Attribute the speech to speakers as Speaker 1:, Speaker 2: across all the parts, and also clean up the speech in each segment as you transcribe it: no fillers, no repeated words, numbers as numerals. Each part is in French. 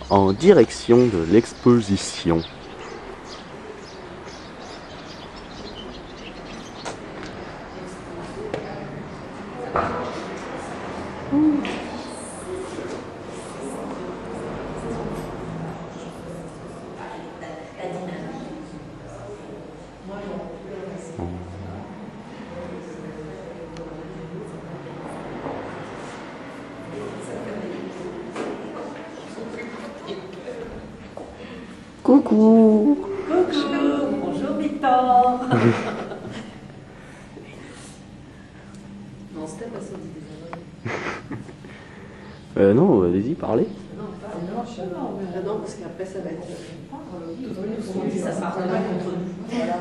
Speaker 1: en direction de l'exposition. Coucou.
Speaker 2: Coucou, bonjour Victor. Non, c'était pas ça du
Speaker 1: Non, allez-y, parlez.
Speaker 2: Non, parce qu'après ça va être. Ça part de là contre nous. Voilà.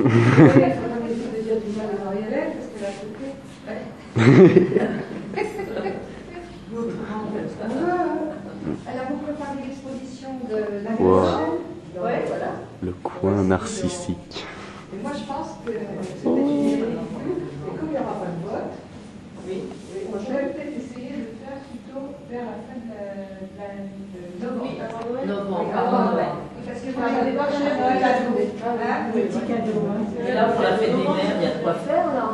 Speaker 3: Elle a beaucoup préparé l'exposition de la
Speaker 1: Wow.
Speaker 3: Ouais, voilà.
Speaker 1: Le coin narcissique.
Speaker 3: Et moi, je pense que c'est peut-être une idée non plus. Et comme il n'y aura pas de vote,
Speaker 2: Oui.
Speaker 3: moi, je vais peut-être essayer de faire plutôt vers la fin de novembre.
Speaker 2: Novembre, avant Noël.
Speaker 3: Parce que moi, j'avais pas cher de cadeaux.
Speaker 2: Petit cadeau. Et là, pour la fête des mères, il y a de quoi faire là.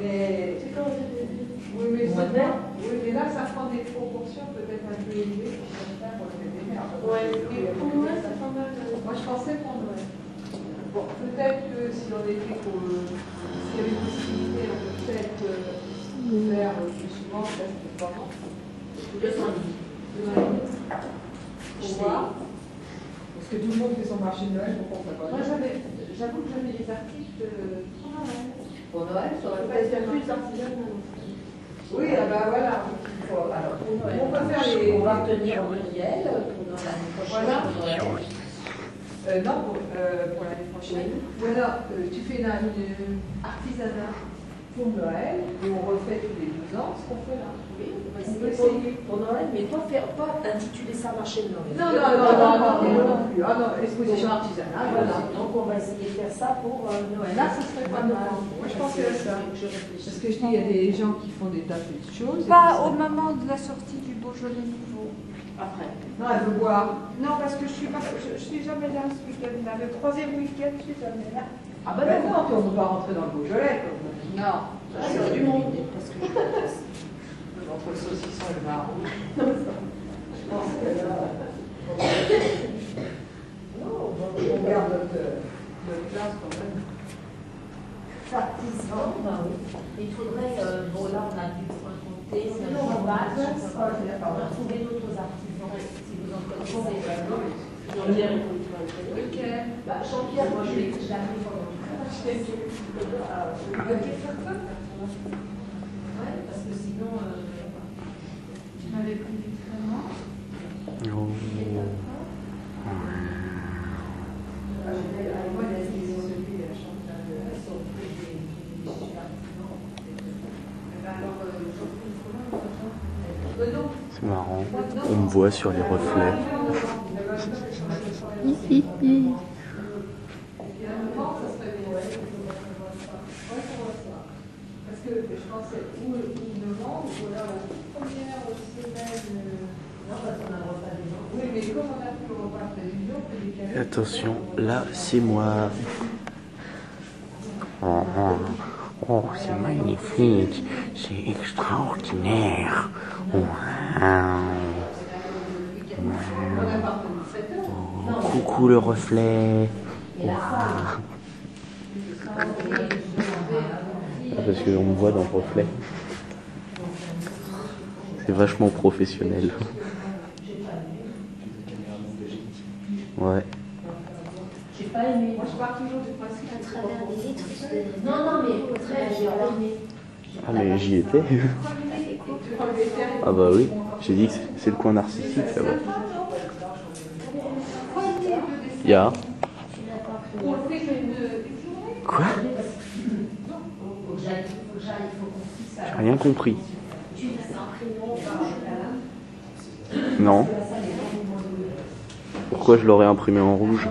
Speaker 3: Oui, mais là, ça prend des proportions peut-être un peu élevées. Pour la fête des mères.
Speaker 2: Ouais. Pour Noël, c'est pas mal.
Speaker 3: Moi, je pensais pour Noël. Bon, peut-être que si on était s'il y avait une possibilité, on peut peut-être faire plus souvent, peut-être pas ans.
Speaker 2: 200
Speaker 3: Pour voir. Parce que tout le monde fait son marché de Noël, pourquoi on ne fait pas? Moi, j'avoue que j'avais des articles pour Noël.
Speaker 2: Pour Noël, ça aurait pas été plus artisanal.
Speaker 3: Oui, ah ben voilà. Alors, pour Noël, on va faire les.
Speaker 2: On va retenir Muriel pour l'année prochaine.
Speaker 3: Voilà.
Speaker 2: Pour Noël.
Speaker 3: Non, pour l'année prochaine. Ou alors, tu fais une artisanat pour Noël et on refait tous les 2 ans ce qu'on fait là.
Speaker 2: Oui, on va essayer pour Noël, mais pas intituler ça marché de Noël.
Speaker 3: Non, plus. Ah non, exposition artisanale.
Speaker 2: Voilà, donc on va essayer de faire ça pour Noël.
Speaker 3: Là, ce serait pas mal. Moi, je pensais à ça. Parce que je dis, il y a des gens qui font des tas de choses.
Speaker 4: Pas au moment de la sortie du Beaujolais nouveau.
Speaker 2: Après.
Speaker 3: Non, elle veut boire.
Speaker 4: Non, parce que je suis jamais là ce week-end-là. Le 3e week-end, je suis jamais là.
Speaker 3: Ah ben non, on ne peut pas rentrer dans le Beaujolais.
Speaker 2: Non, c'est du monde. Parce que je
Speaker 3: Entre le saucisson et le marron. Je pense que là. Non, on garde notre place quand même.
Speaker 2: Artisan, ben oui. Il faudrait, bon là on a du point compté, c'est un fromage, on peut trouver d'autres artisans si vous en connaissez. Jean-Pierre,
Speaker 3: Ok.
Speaker 2: Jean-Pierre, moi je l'arrive en ouais, parce que sinon,
Speaker 4: Tu m'avais pris vraiment.
Speaker 1: C'est marrant. On me voit sur les reflets.
Speaker 3: Parce que je pensais ou novembre ou alors la première semaine. Non, parce qu'on a le repas des gens. Oui, mais comme on a plus le repas prévision, on peut décaler.
Speaker 1: Attention, là c'est moi. Oh, c'est magnifique, c'est extraordinaire. Wow. Oh, coucou le reflet. Wow. Parce qu'on me voit dans le reflet. C'est vachement professionnel. Ouais.
Speaker 2: j'ai pas aimé.
Speaker 3: Moi, je pars toujours du principe
Speaker 5: À travers des vitres.
Speaker 2: Non, mais très, j'ai pas aimé.
Speaker 1: Ah mais j'y étais. Ah bah oui, j'ai dit que c'est le coin narcissique là-bas. Ya. Quoi? J'ai rien compris. Non. Pourquoi je l'aurais imprimé en rouge?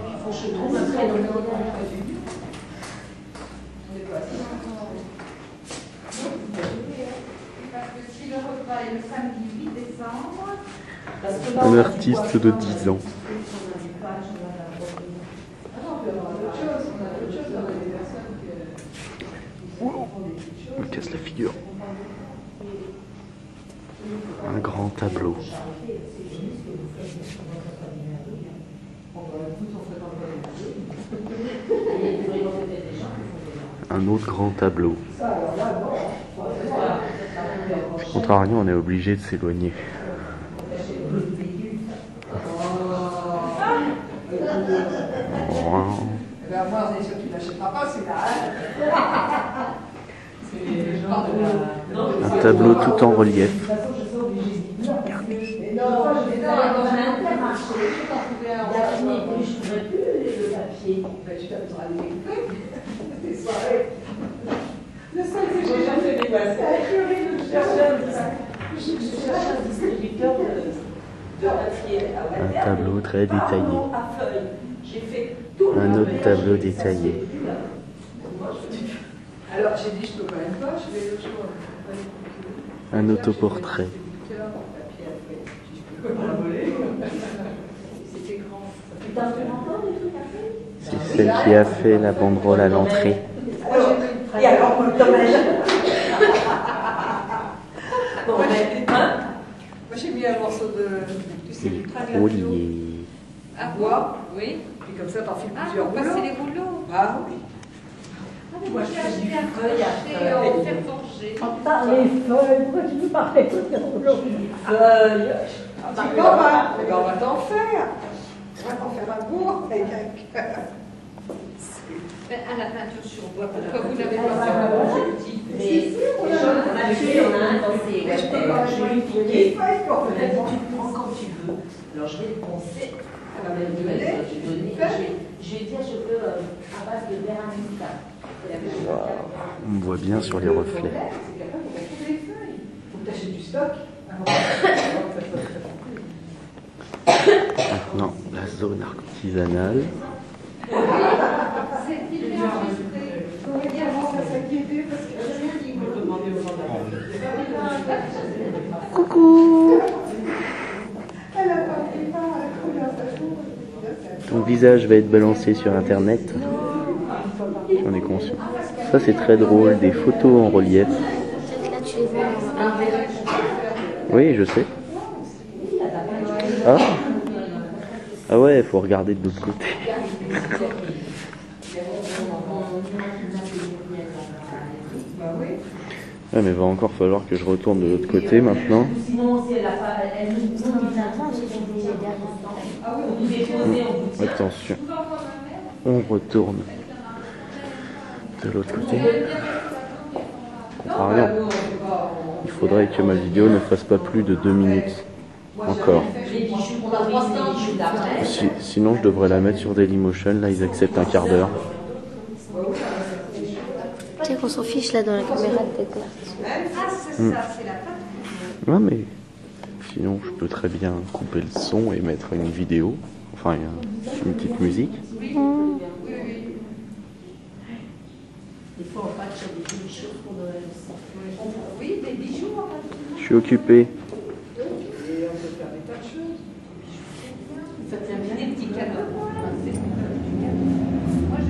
Speaker 3: Parce que si le repas est le samedi 8 décembre,
Speaker 2: Parce que
Speaker 1: Un artiste de 10 ans. Il me casse la figure. Un grand tableau. Un autre grand tableau. Contrairement, on est obligé de s'éloigner.
Speaker 3: Moi, c'est sûr que tu n'achèteras pas celui-là.
Speaker 1: Un tableau tout en relief.
Speaker 2: Mais non, dans un intermarché, je ne trouverai plus le papier.
Speaker 3: Tu t'amuseras à les découper. Des soirées. Le seul que j'ai jamais fait, c'est la curée de chercher un distributeur de papier.
Speaker 1: Un tableau très détaillé. Un autre tableau détaillé.
Speaker 3: Alors j'ai dit je peux quand même pas, je vais le choix.
Speaker 1: Un autoportrait. C'est celle qui a fait la banderole à l'entrée.
Speaker 2: Et alors, pour le dommage.
Speaker 3: Moi j'ai mis un morceau de du
Speaker 1: Roulier.
Speaker 3: à bois, oui. Puis comme ça t'en fais plusieurs rouleaux.
Speaker 4: Passer les rouleaux.
Speaker 3: Ah oui.
Speaker 2: Moi, je fais du feuille à
Speaker 4: Faire
Speaker 2: feuille.
Speaker 4: forger.
Speaker 2: Par les feuilles, pourquoi tu veux parler de feuilles?
Speaker 3: On va t'en faire. On va t'en faire un bourg avec un cœur.
Speaker 4: À la peinture sur bois, pourquoi vous n'avez pas fait
Speaker 2: Mais on a un dans ses
Speaker 3: Mais je peux pas, je vais lui piquer.
Speaker 2: tu le prends quand tu veux. Alors je vais le poncer. Je vais dire, je veux à base de verre américain.
Speaker 1: On voit bien sur les reflets.
Speaker 3: C'est quelqu'un qui va trouver les feuilles. Faut que tu achètes du stock.
Speaker 1: Maintenant, la zone artisanale.
Speaker 4: C'est hyper enregistré.
Speaker 3: On commence à s'inquiéter parce que j'ai rien dit.
Speaker 1: Coucou!
Speaker 3: Elle a pas pris part à la conversation.
Speaker 1: Ton visage va être balancé sur internet. J'en ai conscience. Ça c'est très drôle, des photos en relief.
Speaker 5: Peut-être là tu les vois en direct.
Speaker 1: Oui, je sais. Ah, ah ouais, il faut regarder de l'autre côté. Ouais, mais il va encore falloir que je retourne de l'autre côté maintenant.
Speaker 2: Sinon, si elle n'a pas. Elle nous dit
Speaker 1: Attention, on retourne de l'autre côté. Contrairement, il faudrait que ma vidéo ne fasse pas plus de 2 minutes encore. Sinon, je devrais la mettre sur Dailymotion. Là, ils acceptent un quart d'heure.
Speaker 5: Tu sais qu'on s'en fiche là dans la caméra de tête là.
Speaker 4: Ah, c'est ça, c'est la peinture.
Speaker 1: Ouais, mais sinon, je peux très bien couper le son et mettre une vidéo. Enfin, une petite musique.
Speaker 2: Des fois, on passe sur des choses pour Noël aussi.
Speaker 4: Oui, des bijoux en fait.
Speaker 1: Je suis occupé.
Speaker 3: Et on peut faire des tas de choses.
Speaker 2: Ça tient bien.
Speaker 4: Des petits cadeaux. Moi,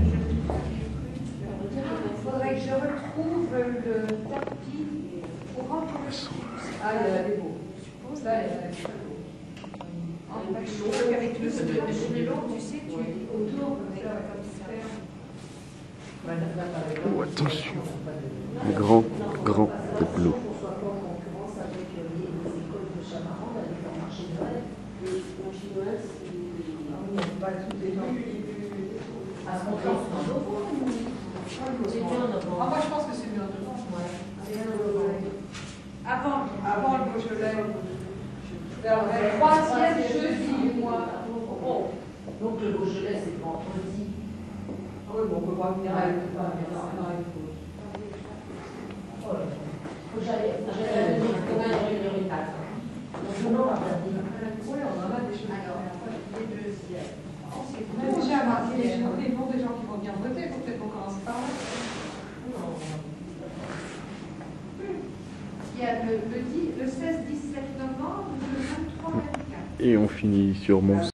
Speaker 4: il faudrait que je retrouve le tapis pour rentrer.
Speaker 3: Ah, il y a des beaux. Ça, il y a des beaux.
Speaker 4: Avec le long, tu sais, tu autour comme ça.
Speaker 1: Oh, attention. Un grand tableau.
Speaker 3: Moi, je pense que c'est mieux en novembre. Avant le Beaujolais. Vers le 3e jeudi du mois.
Speaker 2: Donc le Beaujolais, c'est vendredi.
Speaker 3: Ah oui, bon, on peut pas venir avec le pain.
Speaker 2: Faut que j'aille une date. Donc non, on va regarder.
Speaker 3: Oui, on en a des choses.
Speaker 4: Les deux,
Speaker 3: J'ai marqué les noms des gens qui vont venir voter. Il faut peut-être qu'on commence par là.
Speaker 4: il y a le 16-17 novembre, le 23-24.
Speaker 1: Et on finit sur mon